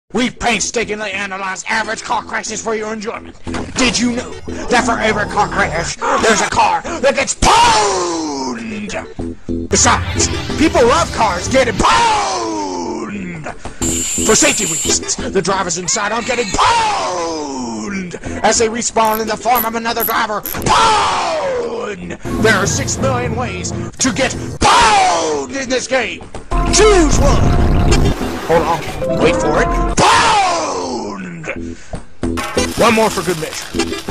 We painstakingly analyze average car crashes for your enjoyment. Did you know that for every car crash, there's a car that gets pwned? Besides, people love cars getting pwned! For safety reasons, the drivers inside are getting pwned as they respawn in the form of another driver. Pwned! There are 6 million ways to get pwned in this game. Choose one! Hold on, wait for it. Pound! One more for good measure.